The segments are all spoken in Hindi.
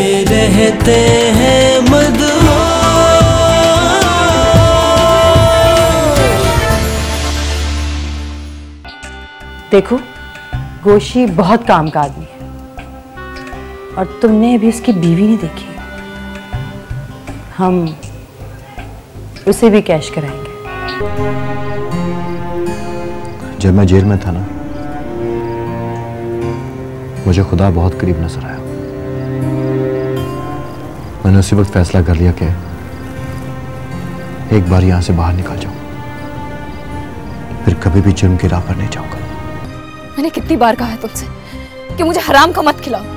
रहते हैं मदहोश। देखो, गोशी बहुत काम का आदमी है और तुमने अभी उसकी बीवी नहीं देखी। हम उसे भी कैश कराएंगे। जब मैं जेल में था ना, मुझे खुदा बहुत करीब नजर आया। मैंने उसी वक्त फैसला कर लिया कि एक बार यहां से बाहर निकल जाऊं, फिर कभी भी जुर्म की राह पर नहीं जाऊंगा। मैंने कितनी बार कहा है तुमसे कि मुझे हराम का मत खिलाओ,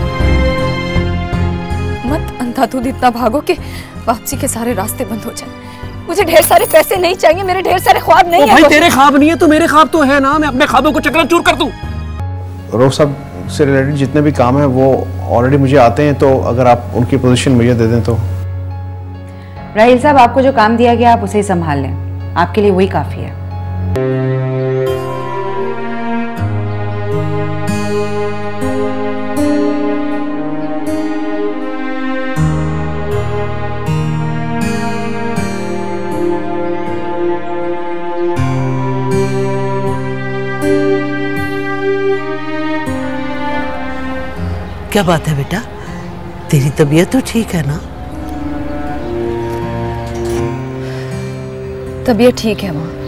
मत अंधाधुंध इतना भागो कि वापसी के सारे रास्ते बंद हो जाए। मुझे ढेर सारे पैसे नहीं चाहिए, मेरे ढेर सारे ख्वाब नहीं है। भाई तेरे ख्वाब नहीं है तो मेरे ख्वाब तो है ना, मैं अपने ख्वाबों को चकनाचूर कर दूं। रऊफ साहब से रिलेटेड जितने भी काम हैं वो ऑलरेडी मुझे आते हैं, तो अगर आप उनकी पोजीशन मुझे दे दें तो। राहिल साहब, आपको जो काम दिया गया आप उसे ही संभाल लें, आपके लिए वही काफी है। क्या बात है बेटा, तेरी तबीयत तो ठीक है ना? तबीयत ठीक है माँ,